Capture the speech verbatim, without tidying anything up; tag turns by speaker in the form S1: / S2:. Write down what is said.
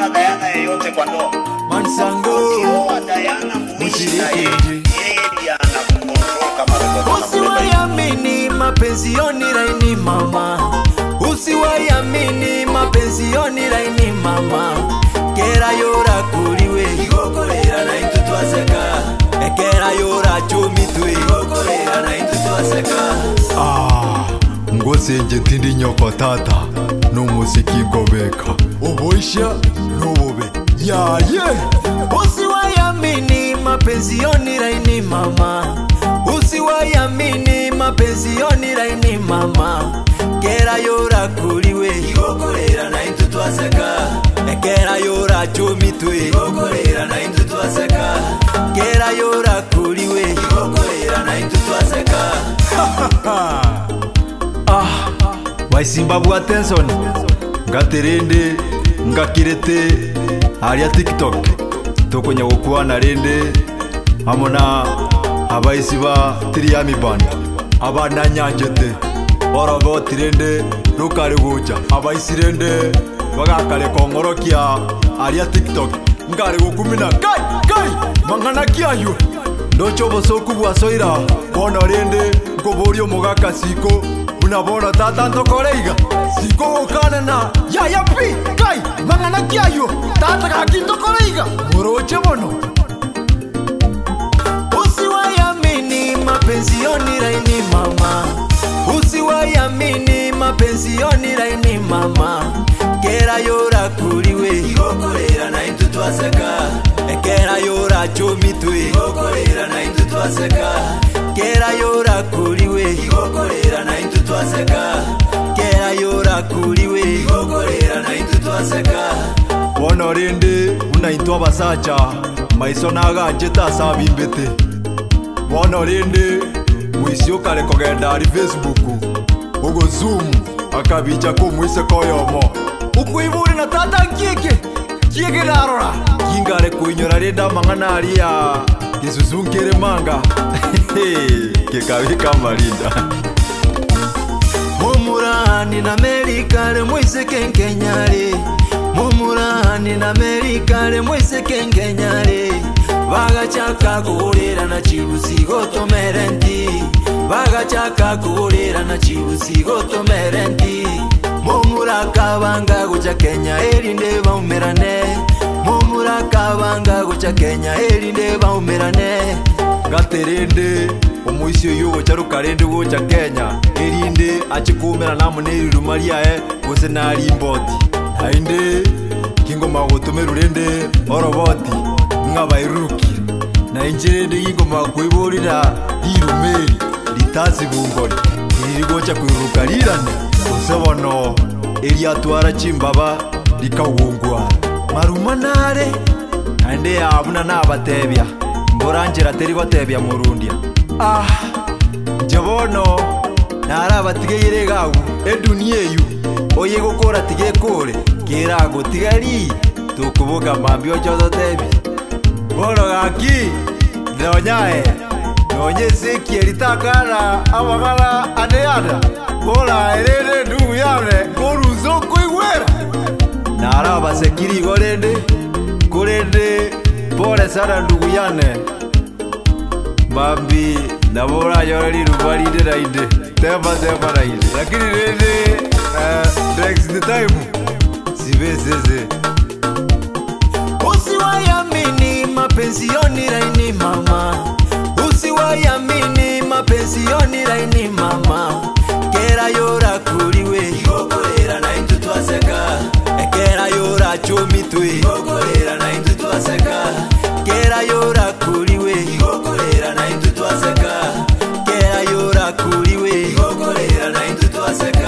S1: na Diana yeyote kwa ndoa.
S2: Mansango
S1: Ukioa Diana muishi na yeye. Yeye ndiye anakukontrol kama robot.
S2: usiwayamini mapenzi yoni laini mama, usiwayamini mapenzi yoni laini mama. Kera yora kuliwe igokorera na intu twaseka, ekera yora chumi tu igokorera na intu twaseka.
S3: Ah, ngose nje tindi nyoko tata no musiki gobeka oboisha no bobe ya ye.
S2: Usiwayamini mapenzi yoni laini mama, usiwayamini mapenzi yoni laini mama. Kera yora kuliwe igokorera na intu twaseka, ekera yora chumi tu igokorera na intu twaseka. Kera yora kuliwe igokorera na intu twaseka.
S3: Ah, waisimba bwa tension ngaterende ngakirete aria TikTok tokonya gukwana rende hamona abaisiba Triami band abana nyanjete orogo tirende rukari guja abaisirende bagakale kongorokia aria TikTok ngari gukumina kai kai mangana kiayo ndocho bosoku bwa soira bona rende ngoborio mugaka siko unabona tata ntokoreiga siko ukana na ya ya pi kai mangana kiayo tata kakintokoreiga moroche bono.
S2: Usiwayamini mapenzi yoni laini mama, usiwayamini mapenzi yoni laini mama. Kera yora kuliwe igokorera na intu twaseka, ekera yora chumi tu igokorera na intu twaseka. Kera yora kuliwe igokorera na intu twaseka, kera yora kuliwe igokorera na intu twaseka.
S3: Bono rende unaitwa basacha maiso naganje tasabimbete bono rende mwisio kare kogenda ari Facebook ugo Zoom akabija ko mwise koyomo ukwiburi na tata kike kike darora kingare kuinyora renda mangana aria kisuzungere manga kikabika marinda
S2: Mumurani na Amerika le mwise kenkenyare, mumurani na Amerika le mwise kenkenyare. Bagachaka kuhurira na chibusi gotomerenti, bagachaka kuhurira na chibusi gotomerenti. Mumuraka banga gucha Kenya erinde baumerane, mumuraka banga gucha Kenya erinde baumerane.
S3: gaterende omuisio yugo charukarende gocha Kenya erinde achikumera namune rumaria e gose nari mboti hainde kingoma gotumerurende oroboti ngabairuki na injirende ingoma kuiborira irumeri litasi bungori irigocha kuirukarirane osebono eria twara chimbaba likawungwa marumanare ande abuna nabatebya mboranjera teri gotebya murundia. Ah, jabono naraba tigeyire gagu edunia eyu oye gukora tige kore kirago tigari tukubuga mambio chodo tebi bono gaki ndonyae nonye seki eritakara amagara aneada bola erere ndu yare koruzo kuigwera naraba sekiri gorende kurende pole sana ndugu yane Bambi nabora yoreli rubaride raide tema tema raide lakini rende uh, next time sibezeze.
S2: Usiwayamini mapenzi yoni laini mama, usiwayamini mapenzi yoni laini mama. Kera yora kuliwe igokorera na intu twaseka, ekera yora chumi tu igokorera na intu twaseka. Kera yora kuliwe igokorera na intu twaseka, kera yora kuliwe igokorera na intu twaseka.